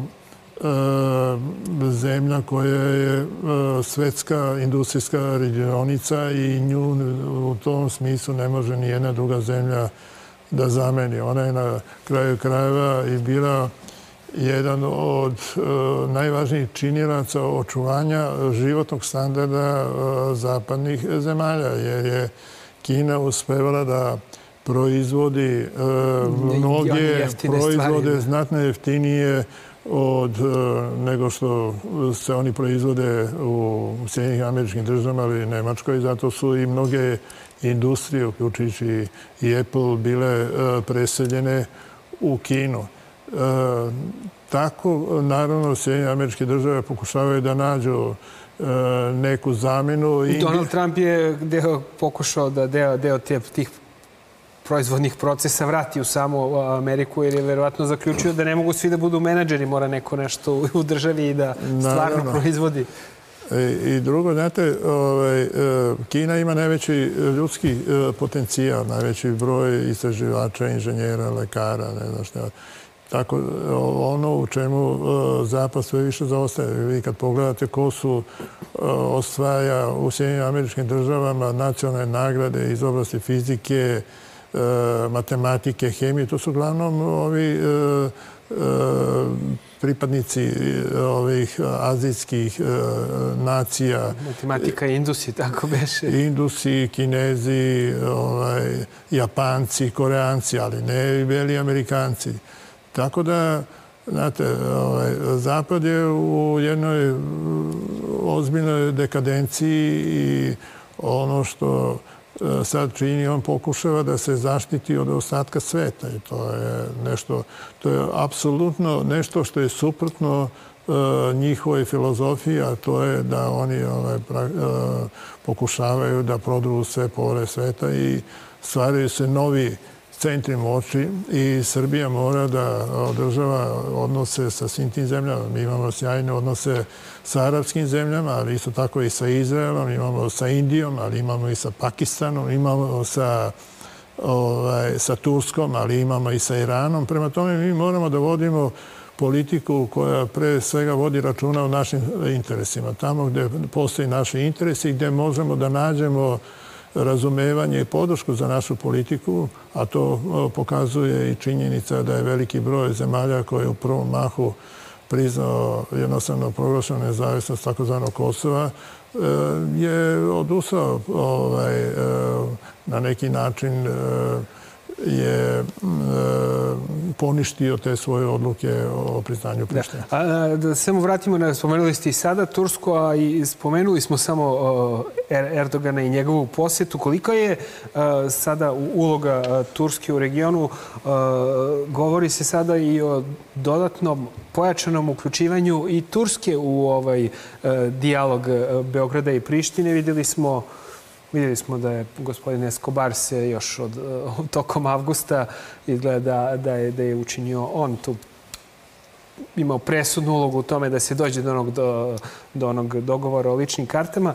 zemlja koja je svetska industrijska radionica i nju u tom smislu ne može ni jedna druga zemlja da zameni. Ona je na kraju krajeva i bila jedan od najvažnijih činilaca očuvanja životnog standarda zapadnih zemalja, jer je Kina uspevala da proizvodi mnoge proizvode znatno jeftinije od nego što se oni proizvode u Sjedinjenim Američkim Državama ili Nemačkoj. Zato su i mnoge industrije, uključujući i Apple, bile preseljene u Kinu. Tako, naravno, Sjedinjene Američke Države pokušavaju da nađu neku zamenu. Donald Trump je pokušao da deo tih proizvodnih procesa vrati u samu Ameriku, jer je verovatno zaključio da ne mogu svi da budu menadžeri, mora neko nešto u državi i da stvarno proizvodi. I drugo, znate, Kina ima najveći ljudski potencijal, najveći broj istraživača, inženjera, lekara, ne znam šta. Tako, ono u čemu Zapad sve više zaostaje. Vi kad pogledate ko su osvaja u Sjedinjenim Američkim Državama nacionalne nagrade iz oblasti fizike, matematike, hemije, to su uglavnom ovi pripadnici ovih azijskih nacija. Matematika i Indusi, tako beše. Indusi, Kinezi, Japanci, Koreanci, ali ne i beli Amerikanci. Tako da, znate, Zapad je u jednoj ozbiljnoj dekadenciji i ono što sad čini, on pokušava da se zaštiti od ostatka sveta i to je nešto, to je apsolutno nešto što je suprotno njihovoj filozofiji, a to je da oni pokušavaju da prodru sve pore sveta i stvaraju se novi centri moći i Srbija mora da održava odnose sa svim tim zemljama. Mi imamo sjajne odnose sa arapskim zemljama, ali isto tako i sa Izraelom, imamo sa Indijom, ali imamo i sa Pakistanom, imamo sa, ovaj, sa Turskom, ali imamo i sa Iranom. Prema tome mi moramo da vodimo politiku koja pre svega vodi računa o našim interesima. Tamo gde postoji naši interesi, gde možemo da nađemo razumevanje i podršku za našu politiku, a to pokazuje i činjenica da je veliki broj zemalja koje je u prvom mahu priznao jednostavno proglašenu nezavisnost takozvanog Kosova, je odustao ovaj, na neki način je poništio te svoje odluke o priznanju Prištine. Da se mu vratimo, spomenuli ste i sada Tursku, a i spomenuli smo samo Erdogana i njegovu posjetu. Koliko je sada uloga Turske u regionu? Govori se sada i o dodatnom pojačanom uključivanju i Turske u ovaj dijalog Beograda i Prištine. Vidjeli smo Vidjeli smo da je gospodin Escobar se još od tokom avgusta izgleda da je, da je učinio on tu imao presudnu ulogu u tome da se dođe do onog, do, do onog dogovora o ličnim kartama.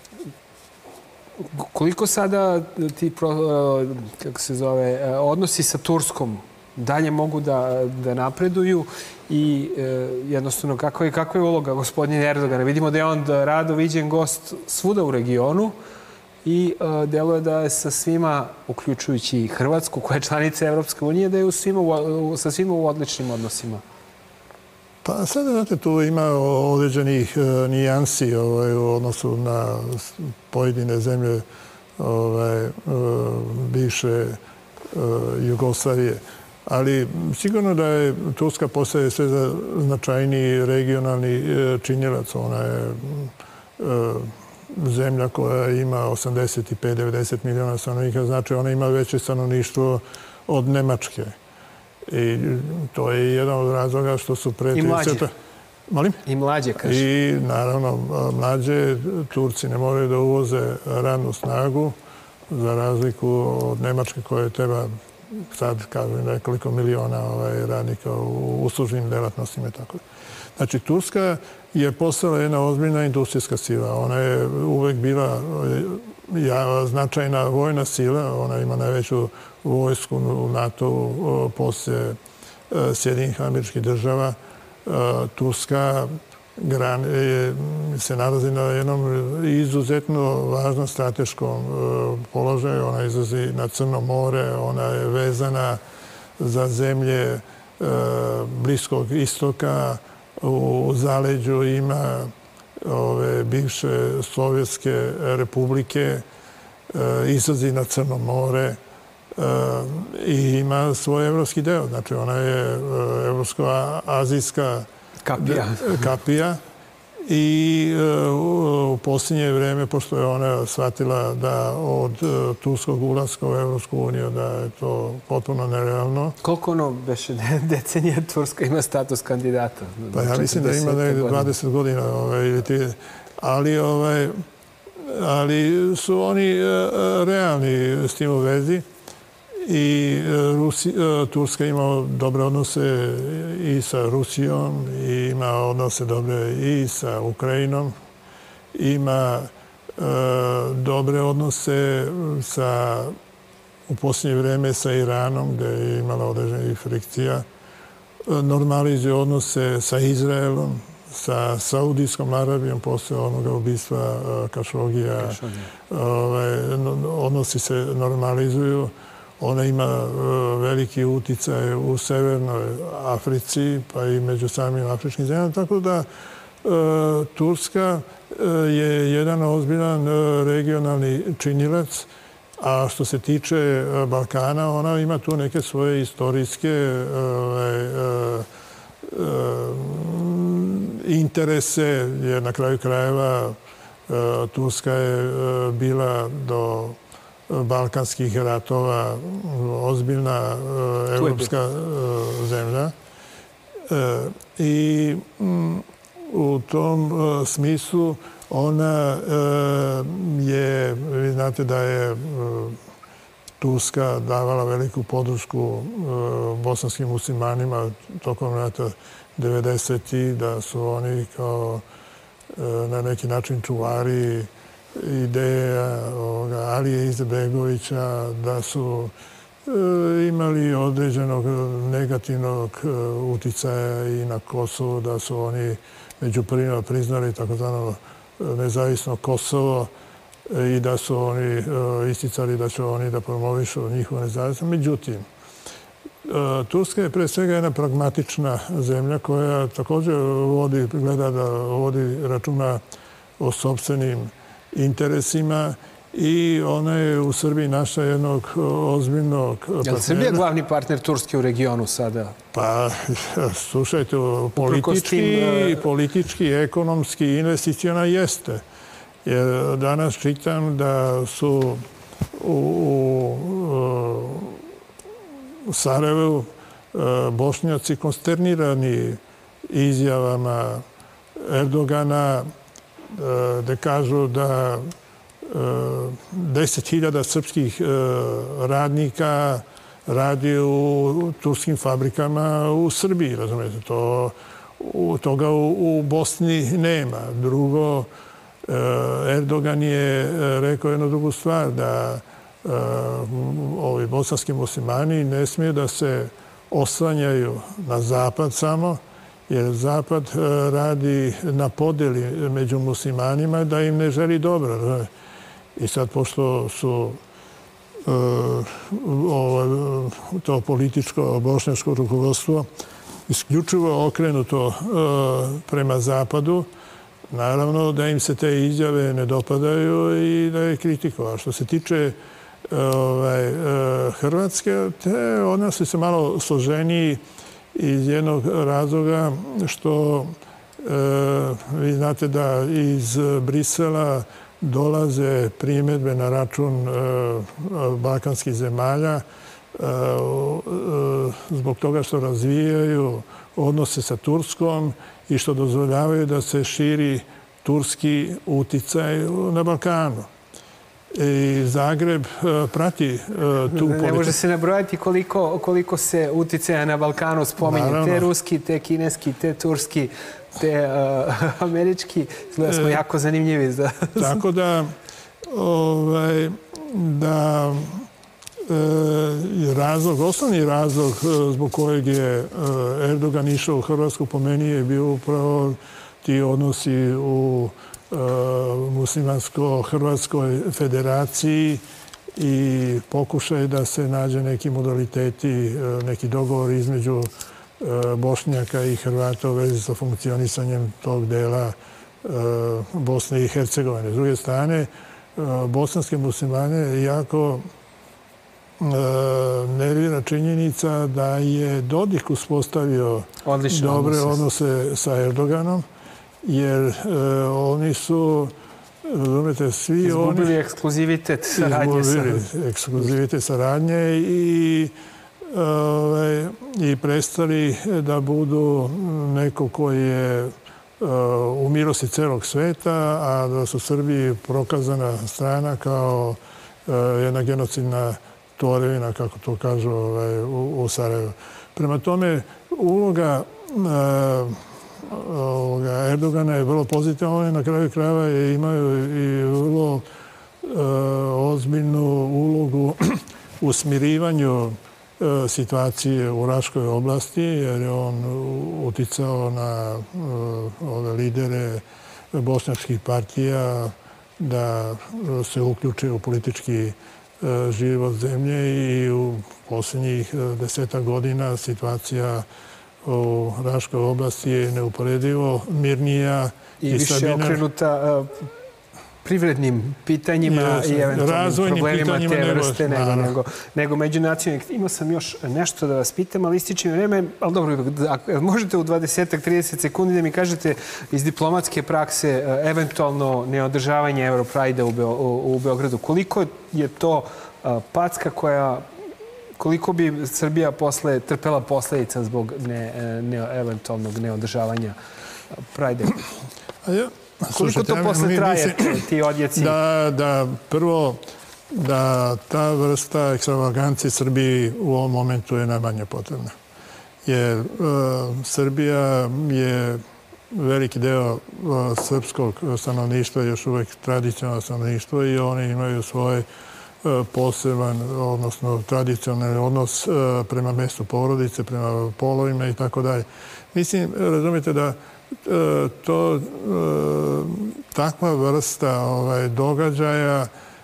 Koliko sada ti kako se zove, odnosi sa Turskom dalje mogu da, da napreduju i e, jednostavno kakva je, kakva je uloga gospodina Erdogana? Vidimo da je on rado viđen gost svuda u regionu i e, deluje da je sa svima, uključujući i Hrvatsku, koja je članica Evropske unije, da je u svima, u, sa svima u odličnim odnosima. Pa sada, znate, tu ima određenih e, nijansi ovaj, u odnosu na pojedine zemlje ovaj, e, bivše e, Jugoslavije. Ali sigurno da je Turska postaje sve značajniji regionalni e, činjelac. Ona je e, zemlja koja ima osamdeset pet do devedeset miliona stanovnika, znači ona ima veće stanovništvo od Nemačke. I to je jedan od razloga što su pre... I mlađe. Molim? I mlađe, kaže. I naravno, mlađe Turci ne moraju da uvoze radnu snagu za razliku od Nemačke koje treba sad, kažem, nekoliko miliona ovaj, radnika u uslužnim delatnostima i tako. Znači, Turska je postala jedna ozbiljna industrijska sila. Ona je uvek bila ja, značajna vojna sila. Ona ima najveću vojsku u NATO-u poslije Sjedinjenih Američkih Država. Turska gran, je, se nalazi na jednom izuzetno važnom strateškom položaju. Ona izlazi na Crno more, ona je vezana za zemlje Bliskog istoka, u zaleđu ima ove bivše sovjetske republike, izlazi na Crno more i ima svoj evropski deo. Znači, ona je evropsko-azijska kapija. I u posljednje vrijeme, pošto je ona shvatila da od turskog ulaska u Evropsku uniju da je to potpuno nerealno. Koliko ono beše decenija Turska ima status kandidata? Pa ja mislim da ima dvadeset godina. Ali su oni realni s tim u vezi. I Turska ima dobre odnose i sa Rusijom, i ima odnose dobre i sa Ukrajinom, ima dobre odnose sa, u posljednje vrijeme sa Iranom, gdje je imala određenih frikcija, normalizuje odnose sa Izraelom, sa Saudijskom Arabijom posle onoga ubistva Kašogija. Odnosi se normalizuju. Ona ima veliki uticaj u Severnoj Africi, pa i među samim afričkim zemljama. Tako da Turska je jedan ozbiljan regionalni činilac. A što se tiče Balkana, ona ima tu neke svoje istorijske interese, jer na kraju krajeva Turska je bila do balkanskih ratova ozbiljna evropska zemlja. I u tom smislu ona je, vi znate da je Turska davala veliku podršku bosanskim muslimanima tokom rata devedesetih, da su oni kao na neki način čuvari ideja Alije Izetbegovića, da su imali određenog negativnog uticaja i na Kosovo, da su oni među prvima priznali takozvano nezavisno Kosovo i da su oni isticali da će oni da promovišu njihovu nezavisnost. Međutim, Turska je pre svega jedna pragmatična zemlja koja također vodi, gleda da vodi računa o sopstvenim interesima i ona je u Srbiji našla jednog ozbiljnog partnera. Je li Srbija glavni partner Turske u regionu sada? Pa, slušajte, politički, politički, ekonomski, investicijona jeste. Jer danas čitam da su u, u Sarajevu Bošnjaci konsternirani izjavama Erdogana, gde kažu da deset hiljada srpskih radnika radi u turskim fabrikama u Srbiji, razumijete. To, toga u, u Bosni nema. Drugo, Erdogan je rekao jednu drugu stvar, da ovi bosanski muslimani ne smiju da se oslanjaju na Zapad samo, jer Zapad radi na podeli među muslimanima da im ne želi dobro. I sad, pošto su to političko bošnjačko rukovodstvo isključivo okrenuto prema Zapadu, naravno da im se te izjave ne dopadaju i da je kritikova. Što se tiče Hrvatske, te odnosi se malo složeniji iz jednog razloga što vi znate da iz Brisela dolaze primjedbe na račun balkanskih zemalja zbog toga što razvijaju odnose sa Turskom i što dozvoljavaju da se širi turski uticaj na Balkanu. I Zagreb prati tu politiku. Ne može se nabrojati koliko, koliko se uticaja na Balkanu spominje. Naravno. Te ruski, te kineski, te turski, te uh, američki. Gleda smo jako zanimljivi. Za... Tako da, ovaj, da e, razlog, osnovni razlog zbog kojeg je Erdogan išao u Hrvatsku po meni je bio upravo ti odnosi u muslimansko-hrvatskoj federaciji i pokušaj da se nađe neki modaliteti, neki dogovor između Bošnjaka i Hrvata u vezi sa funkcionisanjem tog dela Bosne i Hercegovine. S druge strane, bosanske muslimane jako nervira činjenica da je Dodik uspostavio dobre odnose sa Erdoganom, jer oni su, razumete, svi oni... Izgubili ekskluzivitet saradnje. Izgubili ekskluzivitet saradnje i i prestali da budu neko koji je u milosti celog sveta, a da su Srbiji prokazana strana kao jedna genocidna tvorevina, kako to kažu u Sarajevu. Prema tome, uloga Erdogana je vrlo pozitivna. Oni na kraju krajeva imaju i vrlo ozbiljnu ulogu u smirivanju situacije u Raškoj oblasti, jer je on uticao na ove lidere bošnjačkih partija da se uključe u politički život zemlje i u posljednjih desetak godina situacija u Raškoj oblasti je neuporedivo mirnija i više okrenuta privrednim pitanjima i eventualnim problemima te vrste nego međunacionalnih. Imao sam još nešto da vas pitam, ali ističe mi vreme. Ali dobro, možete u dvadeset do trideset sekundi da mi kažete iz diplomatske prakse eventualno neodržavanje Europride-a u Beogradu. Koliko je to packa koja... Koliko bi Srbija trpela posledica zbog eventualnog neodržavanja Pride-a? Koliko to posle traje, ti odjeci? Da, prvo, da ta vrsta ekstravagancije Srbiji u ovom momentu je najmanje potrebna. Jer Srbija je veliki deo srpskog stanovništva, još uvek tradicionalno stanovništvo i oni imaju svoj poseban, odnosno tradicionalni odnos prema mestu porodice, prema polovima i tako dalje. Mislim, razumite da to takva vrsta događaja,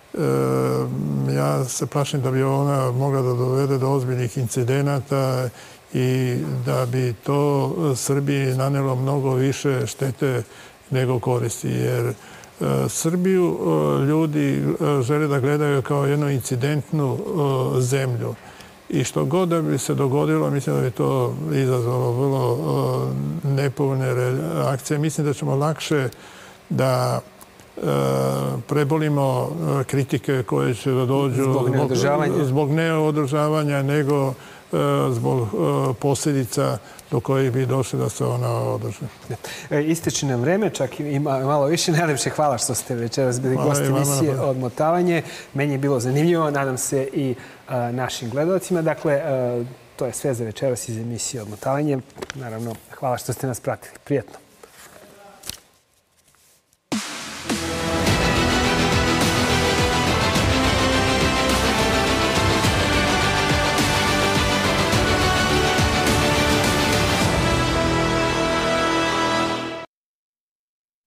ja se plašim da bi ona mogla da dovede do ozbiljnih incidenata i da bi to Srbiji nanelo mnogo više štete nego koristi. Jer Srbiju ljudi žele da gledaju kao jednu incidentnu zemlju. I što god da bi se dogodilo, mislim da bi to izazvalo vrlo nepovoljne reakcije. Mislim da ćemo lakše da prebolimo kritike koje će da dođu zbog neodržavanja nego zbog posljedica do kojih bi došli da se ona održi. Ističe nam vreme, čak ima malo više. Najlepše hvala što ste večeras bili gosti emisije Odmotavanje. Meni je bilo zanimljivo, nadam se i našim gledalcima. Dakle, to je sve za večeras iz emisije Odmotavanje. Naravno, hvala što ste nas pratili. Prijetno.